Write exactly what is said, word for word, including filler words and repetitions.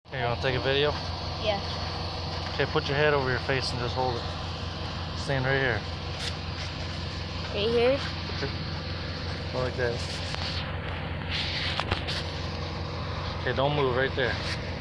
Here, you want to take a video? Yeah. Okay, put your head over your face and just hold it. Stand right here. Right here? Go like that. Okay, don't move right there.